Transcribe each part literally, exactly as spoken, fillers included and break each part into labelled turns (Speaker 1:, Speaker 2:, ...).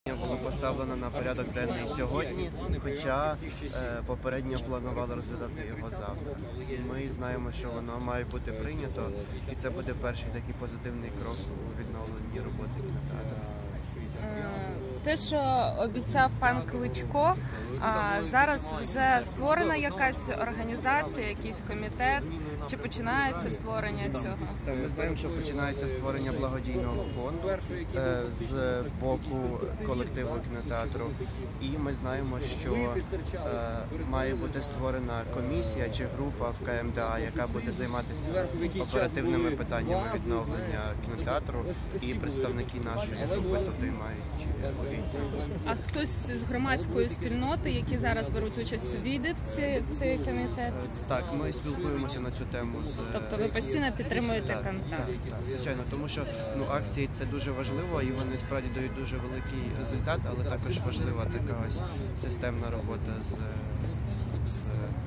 Speaker 1: Було поставлено на порядок денний сьогодні, хоча е, попередньо планували розглядати його завтра. Ми знаємо, що воно має бути прийнято, і це буде перший такий позитивний крок у відновленні роботи кінотеатру.
Speaker 2: Те, що обіцяв пан Кличко, а зараз вже створена якась організація, якийсь комітет, чи починається створення цього?
Speaker 1: Так, ми знаємо, що починається створення благодійного фонду е, з боку колективу кінотеатру, і ми знаємо, що е, має бути створена комісія чи група в Ка Ем Де А, яка буде займатися оперативними питаннями відновлення кінотеатру, і представники нашої групи туди мають увійти.
Speaker 2: А хтось з громадської спільноти, які зараз беруть участь, війде в цей, в цей комітет?
Speaker 1: Так, ми спілкуємося на цю тему з...
Speaker 2: Тобто ви постійно підтримуєте
Speaker 1: так,
Speaker 2: контакт?
Speaker 1: Так, так, звичайно, тому що ну, акції це дуже важливо, і вони справді дають дуже великий результат, але також важлива така ось системна робота з, з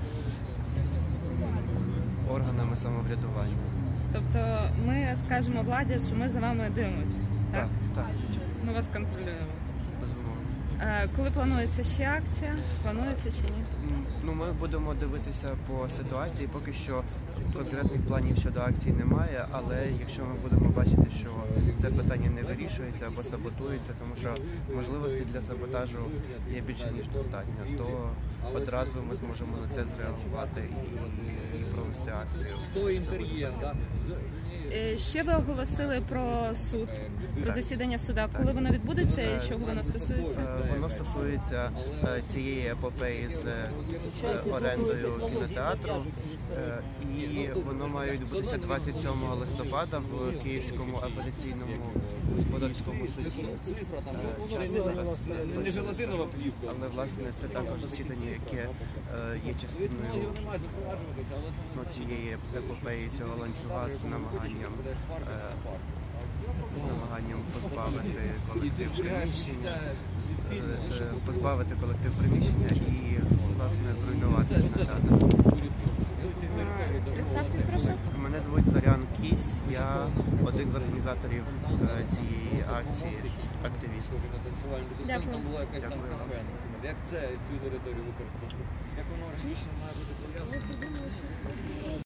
Speaker 1: органами самоврядування.
Speaker 2: Тобто ми скажемо владі, що ми за вами дивимося?
Speaker 1: Так, так.
Speaker 2: Ми вас контролюємо.
Speaker 1: Безумовно.
Speaker 2: Коли планується ще акція? Планується чи ні?
Speaker 1: Ну, ми будемо дивитися по ситуації. Поки що конкретних планів щодо акції немає, але якщо ми будемо бачити, що це питання не вирішується або саботується, тому що можливостей для саботажу є більше ніж достатньо, то одразу ми зможемо на це зреагувати і, і провести акцію.
Speaker 2: Ще ви оголосили про суд, про засідання суда. Коли воно відбудеться і чого воно стосується?
Speaker 1: Воно стосується цієї епопеї з орендою кінотеатру, і воно має відбутися двадцять сьомого листопада в Київському апеляційному господарському суді. Але, власне, це також засідання, яке є частиною ну, цієї епопеї, цього ланцюга з намаганням з намаганням позбавити колектив приміщення, позбавити колектив приміщення і, власне, зруйнувати кінотеатр.
Speaker 2: Представтесь, прошу.
Speaker 1: Мене звуть Зорян Кісь, я один з організаторів цієї акції, активіст.
Speaker 2: Дякую.
Speaker 1: Дякую вам.
Speaker 3: Як це цю територію використовувати? Як воно раніше має бути пов'язано?